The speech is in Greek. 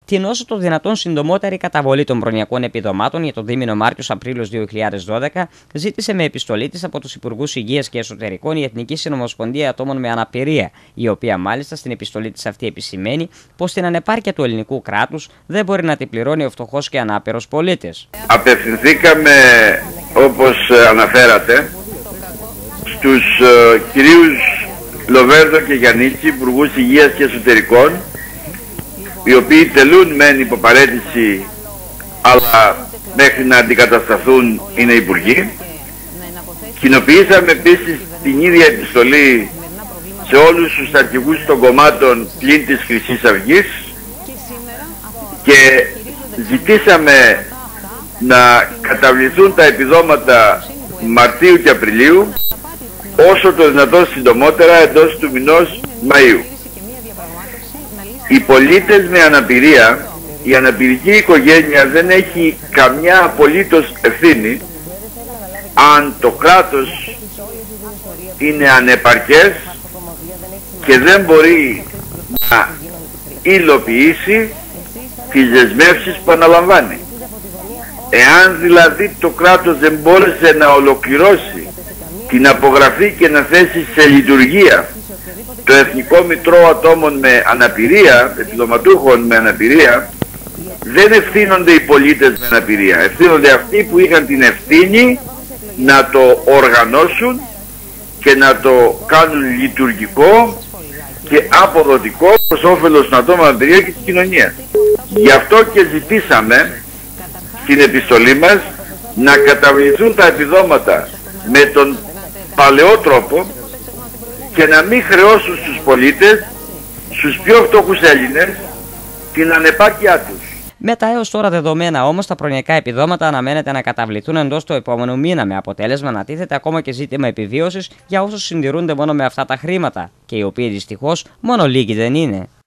την όσο το δυνατόν συντομότερη καταβολή των προνοιακών επιδομάτων για το δίμηνο Μάρτιος-Απρίλιος 2012, ζήτησε με επιστολή της από τους Υπουργούς Υγείας και Εσωτερικών η Εθνική Συνομοσπονδία Ατόμων με Αναπηρία, η οποία μάλιστα στην επιστολή της αυτή επισημαίνει πως την ανεπάρκεια του ελληνικού κράτους δεν μπορεί να την πληρώνει ο φτωχός και ανάπηρος πολίτης. Απευθυνθήκαμε, όπως αναφέρατε, στους κυρίους Λοβέρδο και Γιαννίτσι, Υπουργούς Υγείας και Εσωτερικών, οι οποίοι τελούν μεν υποπαρέτηση, αλλά μέχρι να αντικατασταθούν είναι υπουργοί. Κοινοποιήσαμε επίσης την ίδια επιστολή σε όλους τους αρχηγούς των κομμάτων πλην της Χρυσής Αυγής και ζητήσαμε να καταβληθούν τα επιδόματα Μαρτίου και Απριλίου όσο το δυνατόν συντομότερα, εντός του μηνός Μαΐου. Οι πολίτες με αναπηρία, η αναπηρική οικογένεια δεν έχει καμιά απολύτως ευθύνη αν το κράτος είναι ανεπαρκές και δεν μπορεί να υλοποιήσει τις δεσμεύσεις που αναλαμβάνει. Εάν δηλαδή το κράτος δεν μπόρεσε να ολοκληρώσει την απογραφή και να θέσει σε λειτουργία το Εθνικό Μητρό Ατόμων με Αναπηρία, επιδοματούχων με αναπηρία, δεν ευθύνονται οι πολίτες με αναπηρία. Ευθύνονται αυτοί που είχαν την ευθύνη να το οργανώσουν και να το κάνουν λειτουργικό και αποδοτικό προς όφελος των ατόμων με αναπηρία και της κοινωνίας. Γι' αυτό και ζητήσαμε στην επιστολή μας να καταβληθούν τα επιδόματα με τον παλαιό τρόπο και να μην χρεώσουν στους πολίτες, στους πιο φτωχούς Έλληνες, την ανεπάρκειά τους. Με τα έως τώρα δεδομένα όμως, τα προνοιακά επιδόματα αναμένεται να καταβληθούν εντός του επόμενου μήνα, με αποτέλεσμα να τίθεται ακόμα και ζήτημα επιβίωσης για όσους συντηρούνται μόνο με αυτά τα χρήματα, και οι οποίοι δυστυχώς μόνο λίγοι δεν είναι.